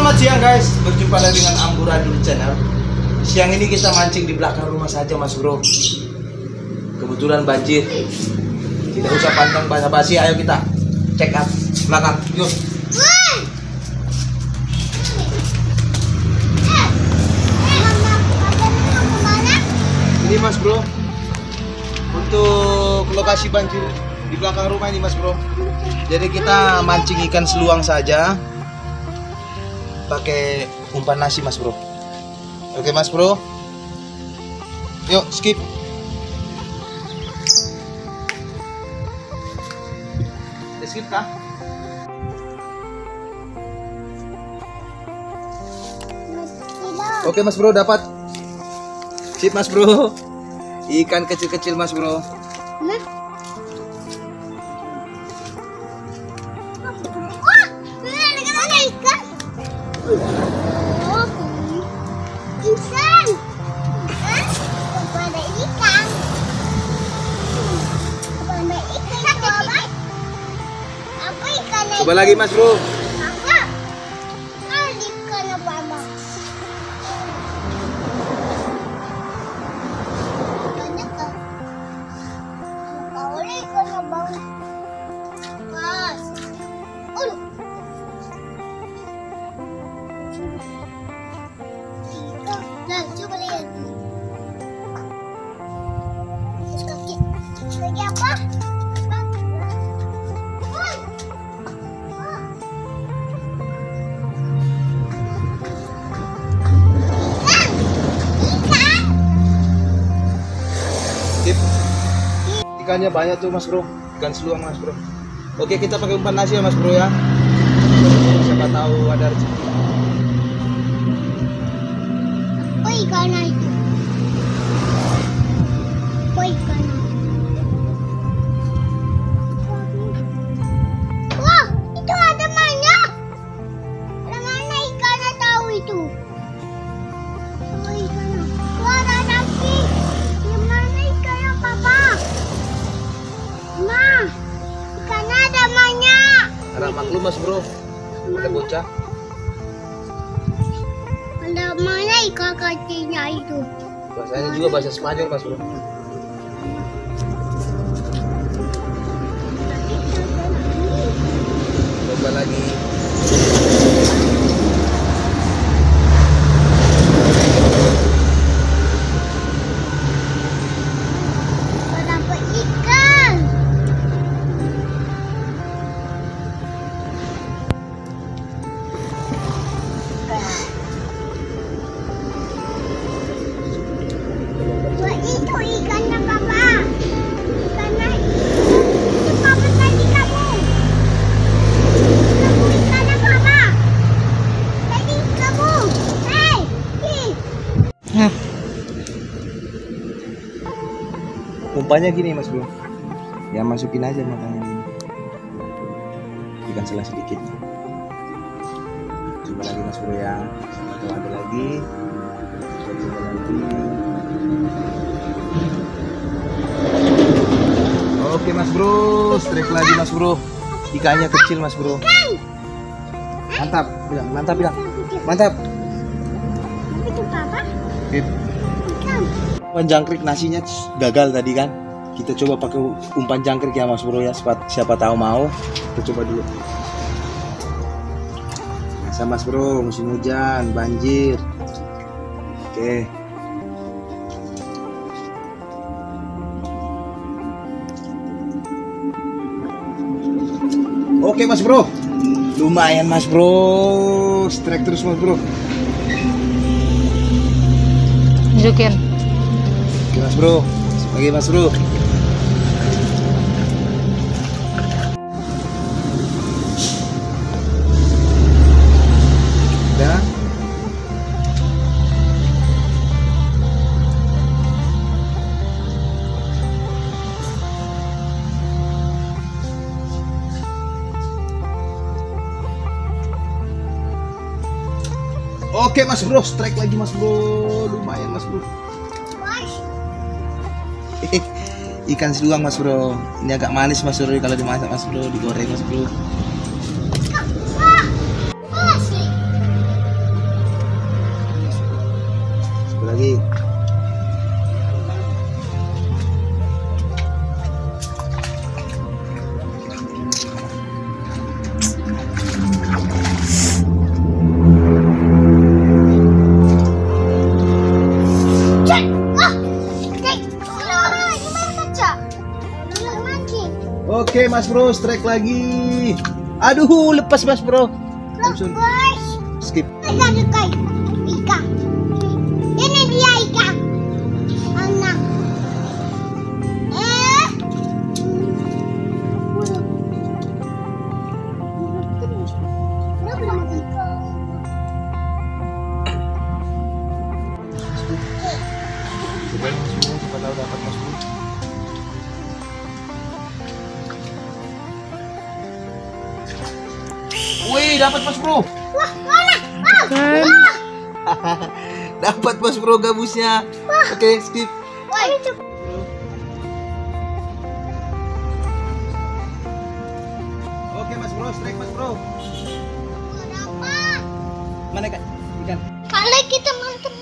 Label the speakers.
Speaker 1: Selamat siang guys, berjumpa lagi dengan Amburadul Channel. Siang ini kita mancing di belakang rumah saja Mas Bro. Kebetulan banjir. Tidak usah panjang basa-basi, ayo kita check up belakang. Yuk. Ini Mas Bro, untuk lokasi banjir di belakang rumah ini Mas Bro. Jadi kita mancing ikan seluang saja, pakai umpan nasi Mas Bro. Oke Mas Bro, yuk skip. Skip kah? Oke Mas Bro, dapat. Sip Mas Bro. Ikan kecil-kecil Mas Bro. Coba lagi Mas Bro.
Speaker 2: Lagi apa?
Speaker 1: Ikannya banyak tuh Mas Bro, ikan seluang Mas Bro. Oke, kita pakai umpan nasi ya Mas Bro ya. Siapa tahu ada rezeki.
Speaker 2: Oh, ikan itu. Oh, ikan. Wah, itu ada banyak. Ada mana ikannya tahu itu? Oh, ikannya. Wah, ada sapi. Di mana ikannya, Papa? Ma, ikannya ada banyak.
Speaker 1: Ada maklum Mas Bro, ada bocah.
Speaker 2: Ada mana ikan kecilnya itu?
Speaker 1: Bahasanya juga bahasa Spanyol Mas Bro. Coba lagi.
Speaker 2: Dapat ikan. Wah, itu ikannya Papa. Ikannya itu Papa tadi kamu. Kamu ikannya Papa. Tadi kamu. Hei, ih.
Speaker 1: Umpannya gini Mas Bro. Ya masukin aja makanya gini. Ikan selah sedikit. Coba lagi Mas Bro ya. Atau ada lagi. Coba lagi. Oke Mas Bro, strike lagi Mas Bro. Ikannya kecil Mas Bro. Mantap, bilang, mantap bilang. Mantap.
Speaker 2: Itu Papa.
Speaker 1: Sip.
Speaker 2: Ikan.
Speaker 1: Umpan jangkrik nasinya gagal tadi kan. Kita coba pakai umpan jangkrik ya Mas Bro ya. Siapa tahu mau. Kita coba dulu. Biasa Mas Bro, musim hujan, banjir. Oke. Oke Mas Bro. Lumayan Mas Bro. Strike terus Mas Bro.
Speaker 3: Tunjukin.
Speaker 1: Oke Mas Bro. Lagi Mas Bro. Udah. Oke Mas Bro, strike lagi Mas Bro. Lumayan Mas Bro. Ikan seluang Mas Bro. Ini agak manis Mas Bro kalau dimasak Mas Bro, digoreng Mas Bro. Mas Bro, strike lagi. Aduh, lepas Mas Bro. Langsung
Speaker 2: Guys,
Speaker 1: skip.
Speaker 2: ada kayak ikan. Ini dia ikan. Anak.
Speaker 1: Cobain Mas Bro, siapa tahu dapat Mas Bro. Wih, dapat Mas Bro.
Speaker 2: Wah, mana?
Speaker 3: Kan.
Speaker 1: Dapat Mas Bro gabusnya. Oke, skip.
Speaker 2: Woi,
Speaker 1: Oke Mas Bro, strike Mas Bro.
Speaker 2: apa?
Speaker 1: Mana ikan? Ikan.
Speaker 2: Kalau kita mantep